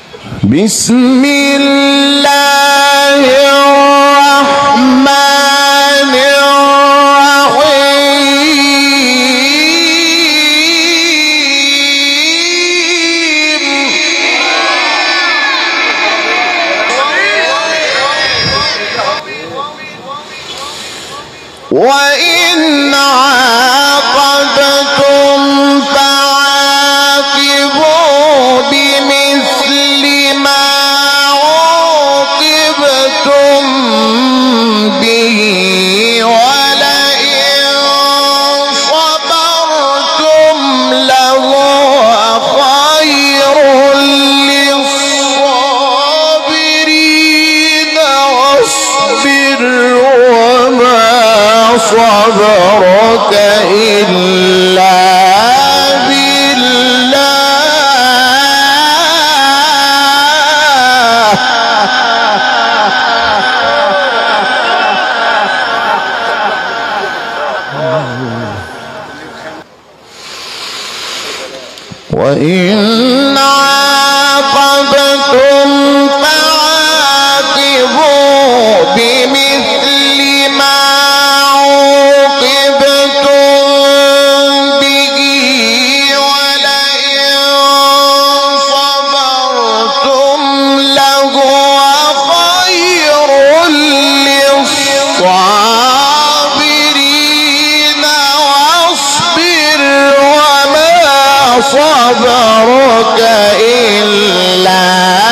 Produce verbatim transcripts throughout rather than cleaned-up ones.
بسم الله الرحمن الرحيم وإن عاقبتم فعاقبوا بمثل ما عوقبتم به ولئن صبرتم لهو خير للصابرين واصبر وما صبرك إلا وإن عاقبتم فعاقبوا بمثل ما عوقبتم به ولئن صبرتم لهو خير للصابرين واصبر وما صبرك إلا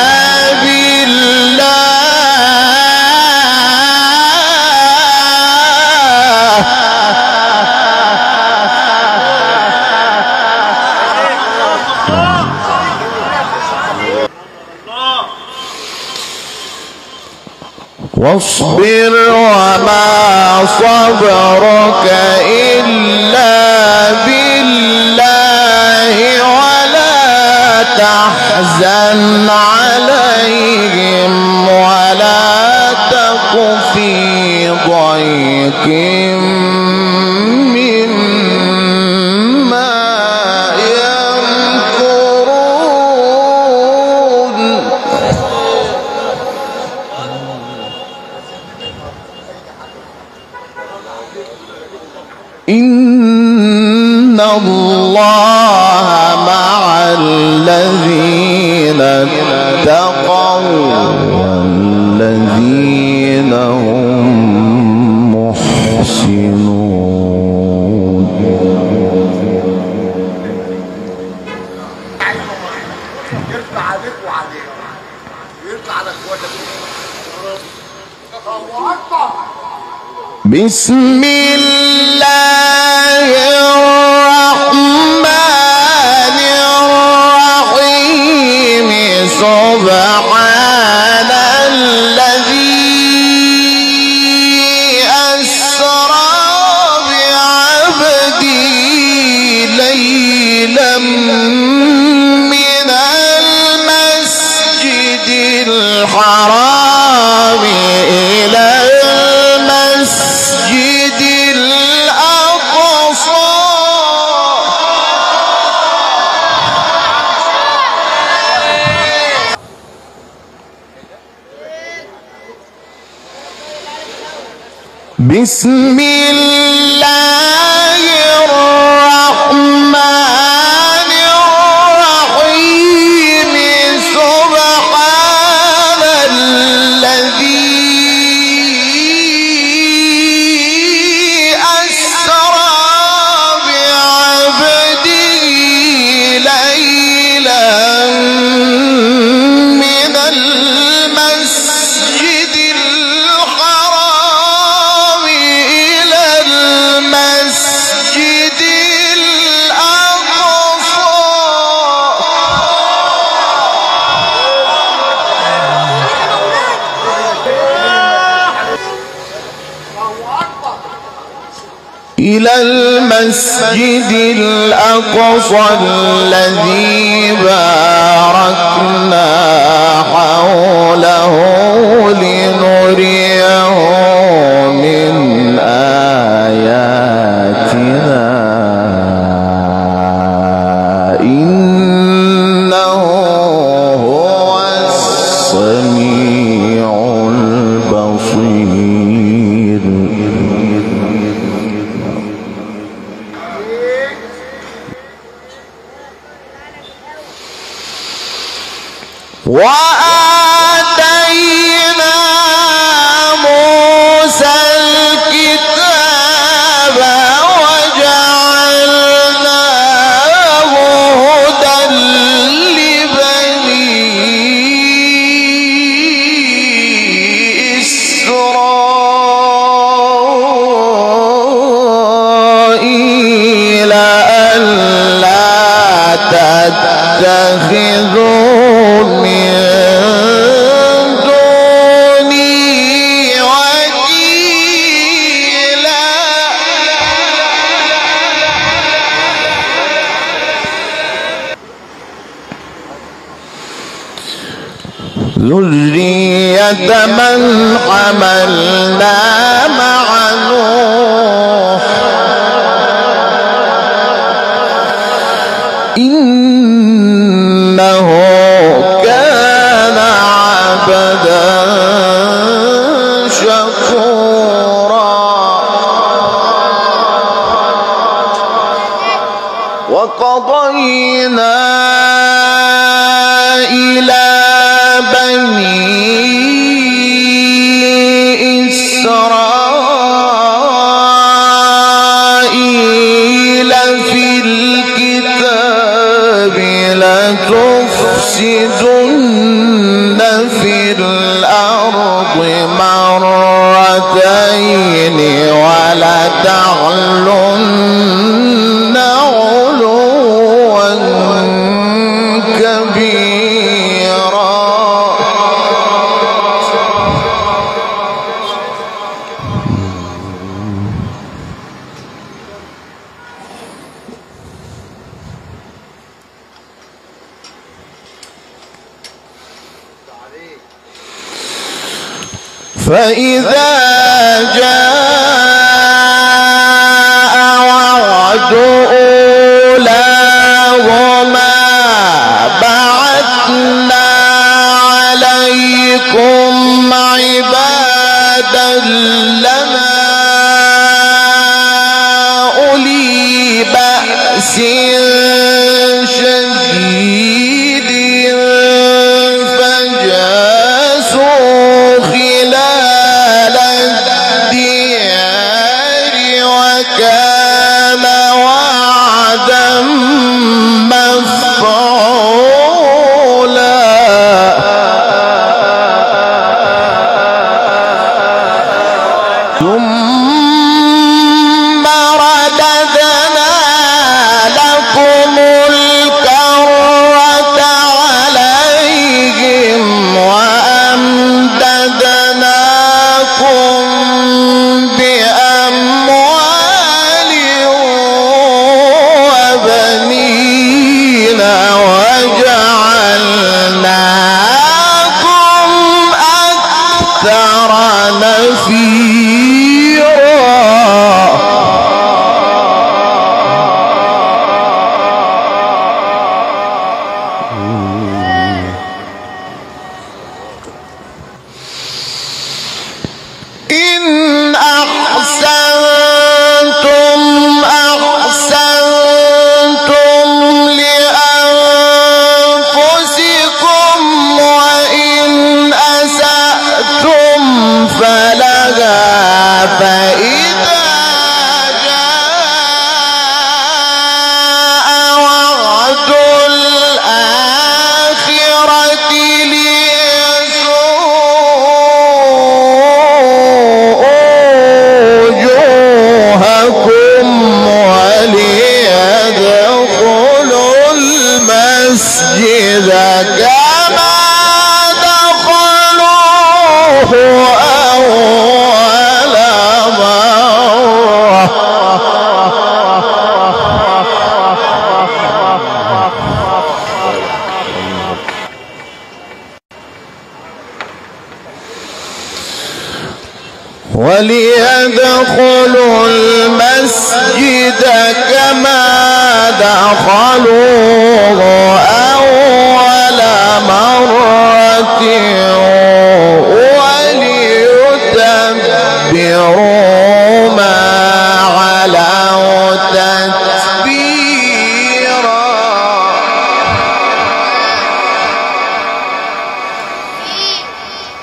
واصبر وما صبرك إلا بالله ولا تحزن عليهم ولا تك في ضيق مما يمكرون إن الله مع الذين اتقوا والذين هم محسنون. يرفع عليك وعليك ويرفع على اخواتك. الله اكبر. بسم الله الرحمن الرحيم سبحان الذي أسرى بعبده ليلا من المسجد الحرام إلى المسجد الأقصى بسم الله الرحمن الرحيم سبحان الذي إلى المسجد الأقصى الذي باركنا حوله لنريه من آياتنا إنه هو وآتينا موسى الكتاب وجعلناه هدى لبني إسرائيل ألا تتخذوا من دوني وكيلا ذرية من حملنا مع نوح إنه كان عبدا شكورا وقضينا إلى بني إسرائيل في الكتاب لتفسدن في الأرض مرتين ولتعلن علوا كبيرا فإذا جاء وعد أولاهما بعثنا عليكم عبادا لنا أولي بأس شديد فجاسوا خلال الديار وكان وعدا مفعولا ثم رددنا لكم الكرة عليهم وأمددناكم بأموال وبنين وجعلناكم أكثر نفيرا إن أحسنتم أحسنتم لأنفسكم وإن أسأتم فلها فإذا جاء وعد الآخرة ليسوء وجوهكم وليدخلوا المسجد كما دخلوه أول مرة وليدخلوا المسجد كما دخلوه أول مرة وليتبروا ما علوا تتبيرا.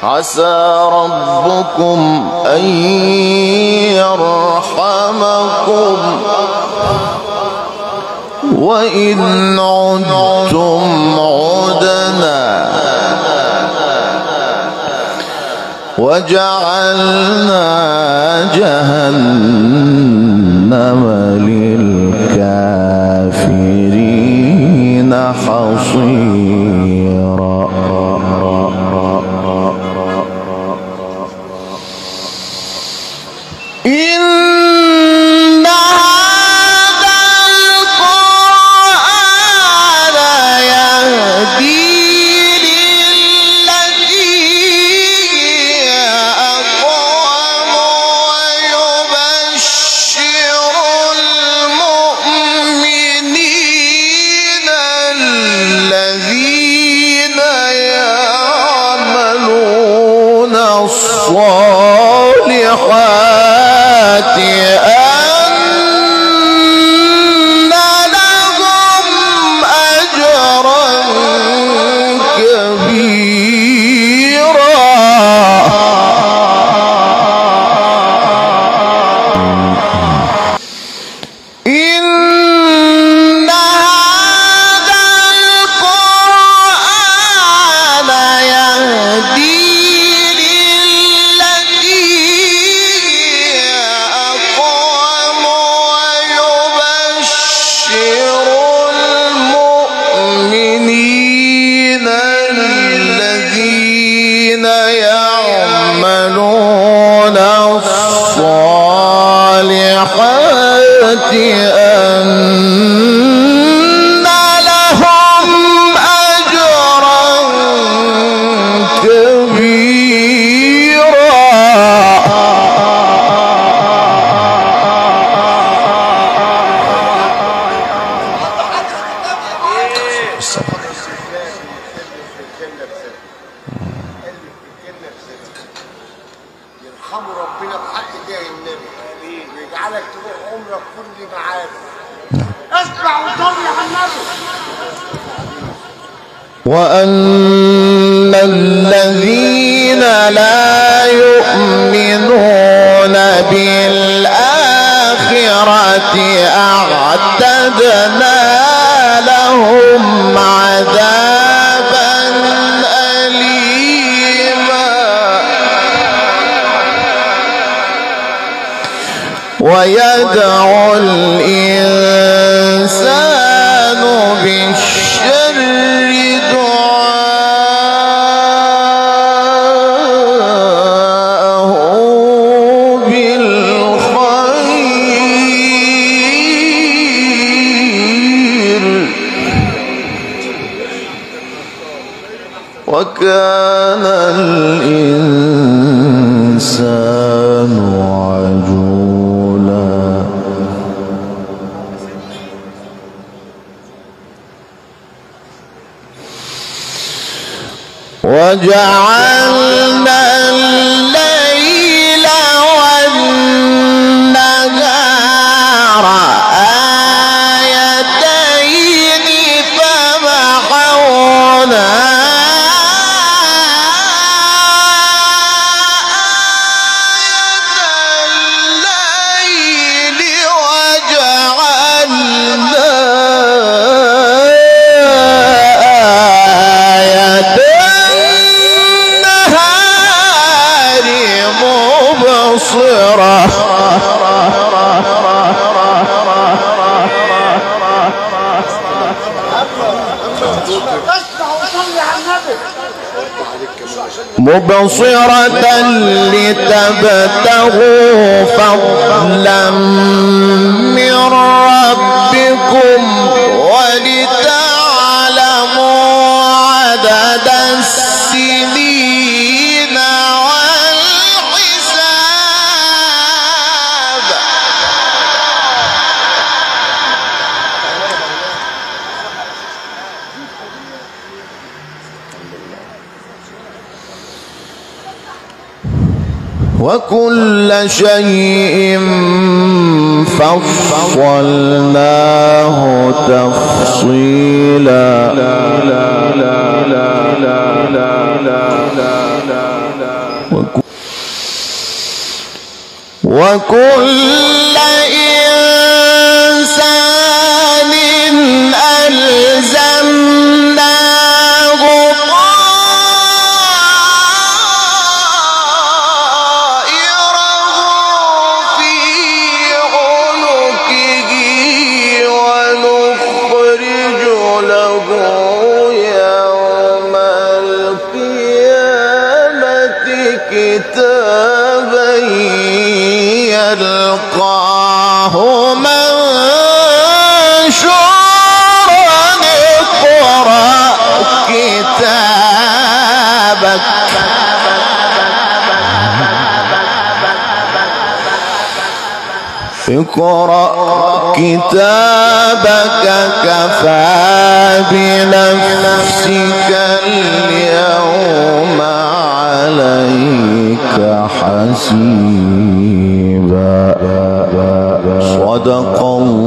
عسى ربكم أن يرحمكم وإن عدتم عدنا وجعلنا جهنم للكافرين حصيرا. إن هذا القرآن يهدي للتي هي أقوم ويبشر المؤمنين الذين يعملون الصالحات أن لهم أجرا كبيرا. إن هذا القرآن يهدي أن لهم أجرا كبيرا. يرحموا ربنا بحق ده النبي ويجعلك تروح عمرك كل معاد. اسمع وصلي على النبي. وأن الذين لا يؤمنون بالآخرة أعتدنا لهم عذابا أليما. ويدعو الإنسان بالشر دعاءه بالخير وكان الإنسان عجولا. وجعلنا الليل والنهار آيتين فمحونا مبصرة لتبتغوا فضلا من ربكم ولتعلموا عدد السنين والحساب. وكل شيء فصلناه تفصيلا. وكل إنسان ألزمناه طائره في عنقه ونخرج له يوم القيامة كتابا يلقاه منشورا اقرأ كتابك اقرأ كتابك كفى بنفسك اليوم عليك حسيبا. صدق الله